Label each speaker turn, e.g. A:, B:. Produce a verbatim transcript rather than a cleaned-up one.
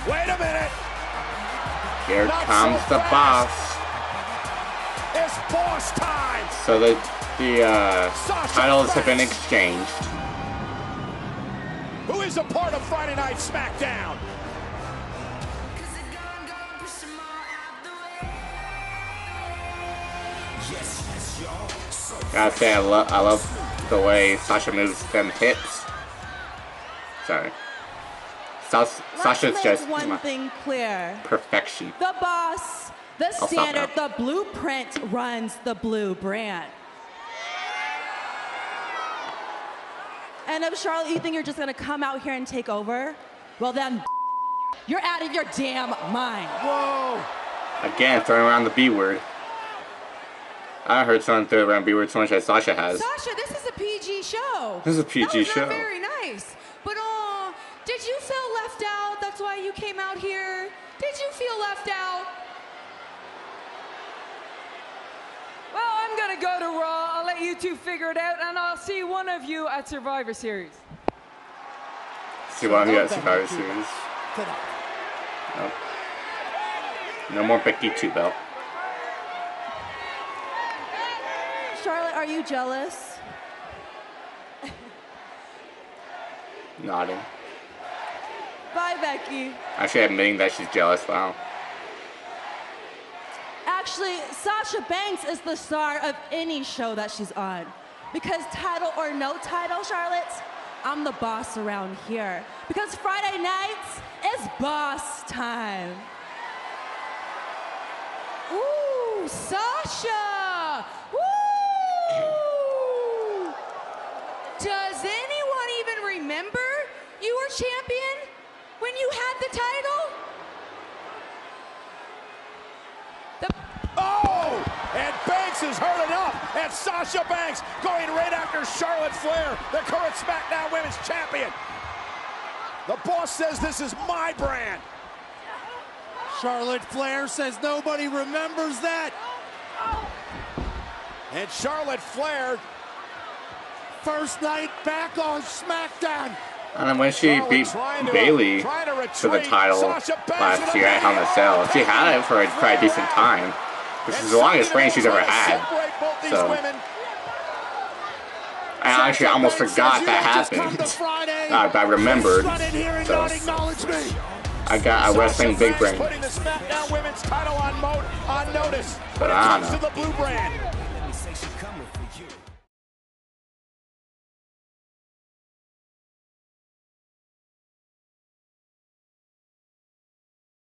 A: Wait a minute.
B: Here
A: Not
B: comes
A: so
B: the
A: fast.
B: boss.
A: It's boss time.
B: So the the uh,
A: Sasha
B: titles have been
A: Banks.
B: exchanged.
A: Who is a part of Friday Night SmackDown?
B: Gotta say, I love I love the way Sasha moves them hips. Sorry, Sas Sasha's
C: Let's
B: just
C: make one
B: mwah,
C: thing clear.
B: perfection.
C: The boss, the
B: stop
C: standard,
B: now.
C: the blueprint runs the blue brand. And if Charlotte, you think you're just gonna come out here and take over? Well then, you're out of your damn mind.
A: Whoa.
B: Again, throwing around the B word. I heard someone throw around B word so much as Sasha has.
D: Sasha, this is a P G show.
B: This is a P G
D: that was
B: show.
D: Not very nice. But uh, did you feel left out? That's why you came out here. Did you feel left out?
E: Well, I'm gonna go to Raw. I'll let you two figure it out, and I'll see one of you at Survivor Series.
B: See what I'm at Survivor Series. Nope. No more Becky two belt.
C: Charlotte, are you jealous?
B: Nodding.
C: Bye, Becky.
B: Actually admitting that she's jealous. Wow.
C: Actually, Sasha Banks is the star of any show that she's on. Because title or no title, Charlotte, I'm the boss around here. Because Friday nights is boss time.
D: Ooh, Sasha! Woo! Does anyone even remember you were champion when you had the title? The
A: Oh! And Banks has heard enough. And Sasha Banks going right after Charlotte Flair, the current SmackDown Women's Champion. The boss says this is my brand.
F: Charlotte Flair says nobody remembers that.
A: And Charlotte Flair,
F: First night back on SmackDown.
B: And then when she beat Bailey for the title last year at Hell in a Cell, she had it for a quite decent time, which is the longest reign she's ever had. So I actually almost forgot that happened. Uh, I remembered. So I got a wrestling big brain.
A: putting the SmackDown Women's title on, mo on notice
B: But
A: when it
B: I
A: comes
B: don't
A: to the blue brand.